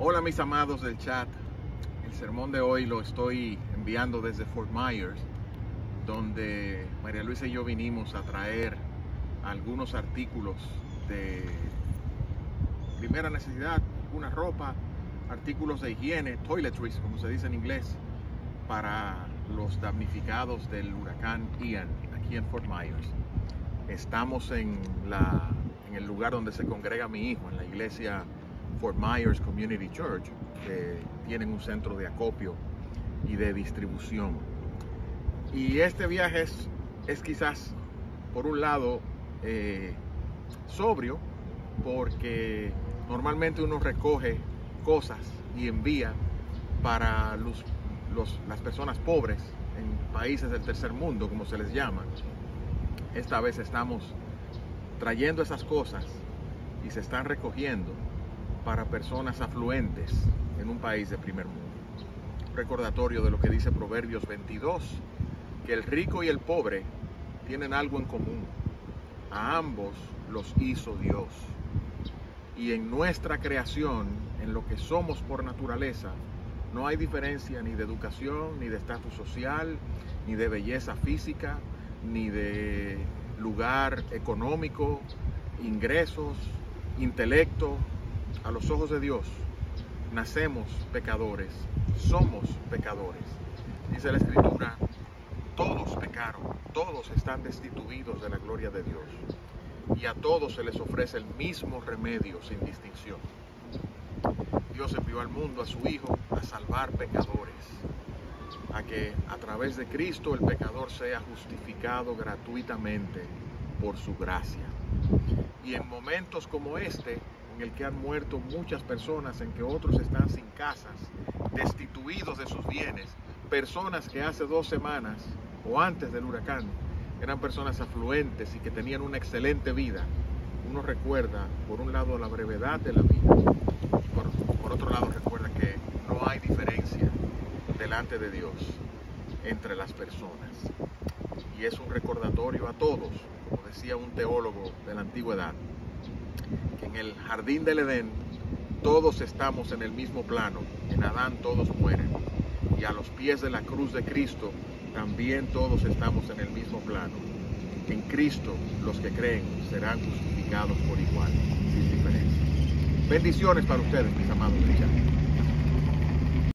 Hola mis amados del chat, el sermón de hoy lo estoy enviando desde Fort Myers, donde María Luisa y yo vinimos a traer algunos artículos de primera necesidad, una ropa, artículos de higiene, toiletries como se dice en inglés, para los damnificados del huracán Ian aquí en Fort Myers. Estamos en el lugar donde se congrega mi hijo, en la iglesia Fort Myers Community Church, que tienen un centro de acopio y de distribución. Y este viaje es quizás, por un lado, sobrio, porque normalmente uno recoge cosas y envía para las personas pobres en países del tercer mundo, como se les llama. Esta vez estamos trayendo esas cosas y se están recogiendo para personas afluentes en un país de primer mundo. Un recordatorio de lo que dice Proverbios 22, que el rico y el pobre tienen algo en común. A ambos los hizo Dios. Y en nuestra creación, en lo que somos por naturaleza, no hay diferencia ni de educación, ni de estatus social, ni de belleza física, ni de lugar económico, ingresos, intelecto. A los ojos de Dios, nacemos pecadores, somos pecadores. Dice la Escritura, todos pecaron, todos están destituidos de la gloria de Dios. Y a todos se les ofrece el mismo remedio sin distinción. Dios envió al mundo a su Hijo a salvar pecadores, a que a través de Cristo el pecador sea justificado gratuitamente por su gracia. Y en momentos como este, en el que han muerto muchas personas, en que otros están sin casas, destituidos de sus bienes, personas que hace 2 semanas o antes del huracán eran personas afluentes y que tenían una excelente vida, uno recuerda, por un lado, la brevedad de la vida, y por otro lado recuerda que no hay diferencia delante de Dios entre las personas. Y es un recordatorio a todos, como decía un teólogo de la antigüedad, que en el jardín del Edén todos estamos en el mismo plano, en Adán todos mueren, y a los pies de la cruz de Cristo también todos estamos en el mismo plano. En Cristo los que creen serán justificados por igual, sin diferencia. Bendiciones para ustedes, mis amados cristianos.